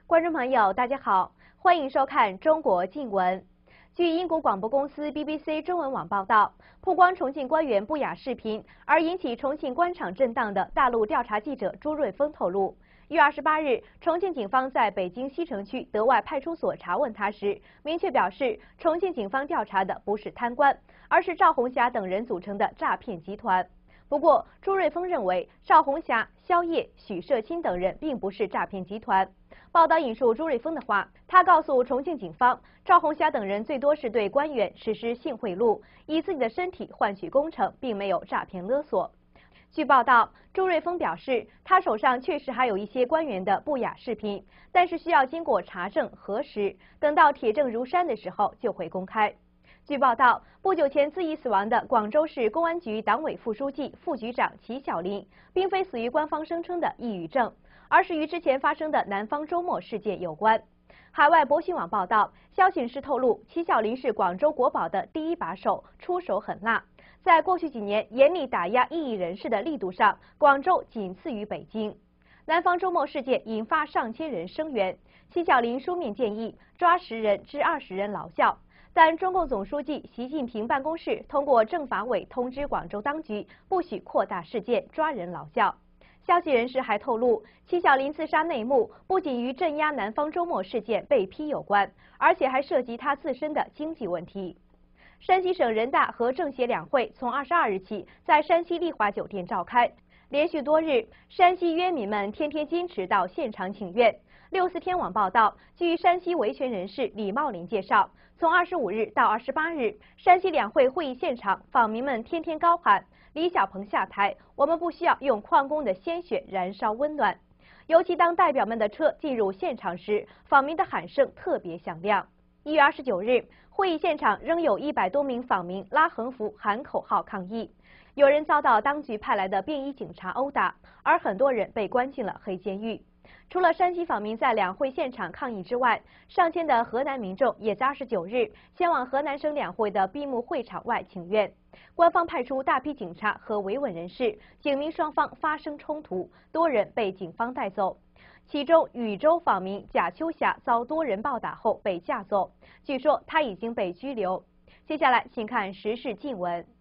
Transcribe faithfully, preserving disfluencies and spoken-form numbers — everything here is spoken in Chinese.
观众朋友，大家好，欢迎收看中国近闻。据英国广播公司 B B C 中文网报道，曝光重庆官员不雅视频而引起重庆官场震荡的大陆调查记者朱瑞峰透露，一月二十八日，重庆警方在北京西城区德外派出所查问他时，明确表示，重庆警方调查的不是贪官，而是赵红霞等人组成的诈骗集团。不过，朱瑞峰认为赵红霞、肖烨、许社清等人并不是诈骗集团。报道引述朱瑞峰的话，他告诉重庆警方，赵红霞等人最多是对官员实施性贿赂，以自己的身体换取工程，并没有诈骗勒索。据报道，朱瑞峰表示，他手上确实还有一些官员的不雅视频，但是需要经过查证核实，等到铁证如山的时候就会公开。据报道，不久前自缢死亡的广州市公安局党委副书记、副局长齐晓林，并非死于官方声称的抑郁症，而是与之前发生的南方周末事件有关。海外博讯网报道，消息人士透露，齐晓林是广州国保的第一把手，出手狠辣。在过去几年严厉打压异议人士的力度上，广州仅次于北京。南方周末事件引发上千人声援，齐晓林书面建议抓十人至二十人劳教。但中共总书记习近平办公室通过政法委通知广州当局，不许扩大事件，抓人劳教。消息人士还透露，齐晓林自杀内幕不仅与镇压南方周末事件被批有关，而且还涉及他自身的经济问题。山西省人大和政协两会从二十二日起在山西丽华酒店召开，连续多日，山西冤民们天天坚持到现场请愿。六四天网报道，据山西维权人士李茂林介绍，从二十五日到二十八日，山西两会会议现场，访民们天天高喊“李小鹏下台，我们不需要用矿工的鲜血燃烧温暖”。尤其当代表们的车进入现场时，访民的喊声特别响亮。一月二十九日，会议现场仍有一百多名访民拉横幅喊口号抗议，有人遭到当局派来的便衣警察殴打，而很多人被关进了黑监狱。除了山西访民在两会现场抗议之外，上千的河南民众也在二十九日前往河南省两会的闭幕会场外请愿。官方派出大批警察和维稳人士，警民双方发生冲突，多人被警方带走。其中，禹州访民贾秋霞遭多人暴打后被架走，据说他已经被拘留。接下来，请看时事近闻。